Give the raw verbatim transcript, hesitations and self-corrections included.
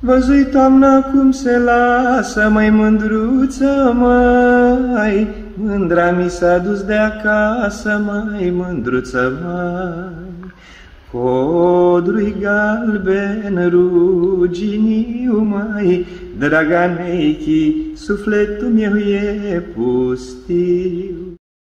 Văzui toamna cum se lasă, măi mândruță, măi, mândra mi s-a dus de acasă, măi mândruță, măi. Codru-i galben, ruginiu, măi, draga neichi, sufletul meu e pustiu.